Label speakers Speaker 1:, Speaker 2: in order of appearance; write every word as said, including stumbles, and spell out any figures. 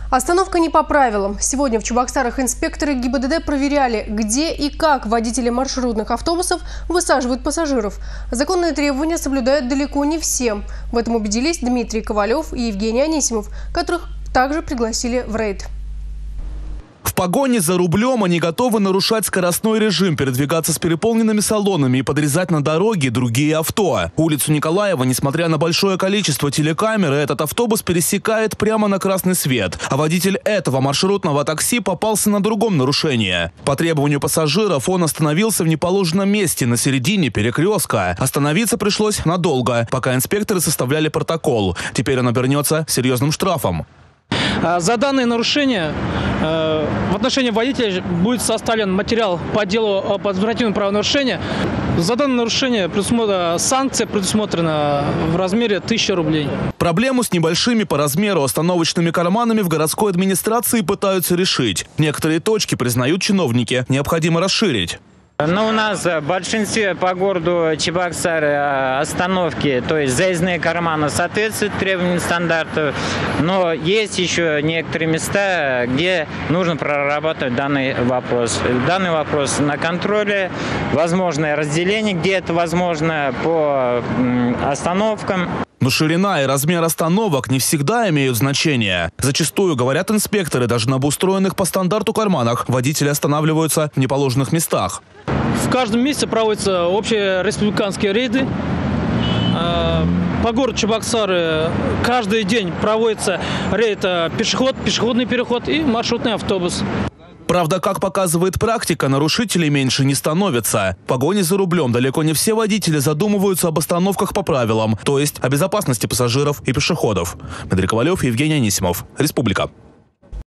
Speaker 1: Остановка не по правилам. Сегодня в Чебоксарах инспекторы ГИБДД проверяли, где и как водители маршрутных автобусов высаживают пассажиров. Законные требования соблюдают далеко не все. В этом убедились Дмитрий Ковалев и Евгений Анисимов, которых также пригласили в рейд.
Speaker 2: В погоне за рублем они готовы нарушать скоростной режим, передвигаться с переполненными салонами и подрезать на дороге другие авто. Улицу Николаева, несмотря на большое количество телекамер, этот автобус пересекает прямо на красный свет. А водитель этого маршрутного такси попался на другом нарушении. По требованию пассажиров он остановился в неположенном месте на середине перекрестка. Остановиться пришлось надолго, пока инспекторы составляли протокол. Теперь он обернется серьезным штрафом.
Speaker 3: За данное нарушение э, в отношении водителя будет составлен материал по делу об административном правонарушении. За данное нарушение предусмотрена санкция, предусмотрена в размере тысячи рублей.
Speaker 2: Проблему с небольшими по размеру остановочными карманами в городской администрации пытаются решить. Некоторые точки, признают чиновники, необходимо расширить.
Speaker 4: Ну, у нас в большинстве по городу Чебоксары остановки, то есть заездные карманы соответствуют требованиям стандартов, но есть еще некоторые места, где нужно прорабатывать данный вопрос. Данный вопрос на контроле, возможное разделение, где это возможно, по остановкам.
Speaker 2: Но ширина и размер остановок не всегда имеют значение. Зачастую, говорят инспекторы, даже на обустроенных по стандарту карманах водители останавливаются в неположенных местах.
Speaker 3: В каждом месяце проводятся общие республиканские рейды. По городу Чебоксары каждый день проводится рейд пешеход, пешеходный переход и маршрутный автобус.
Speaker 2: Правда, как показывает практика, нарушителей меньше не становится. В погоне за рублем далеко не все водители задумываются об остановках по правилам, то есть о безопасности пассажиров и пешеходов. Дмитрий Ковалев, Евгений Анисимов. Республика.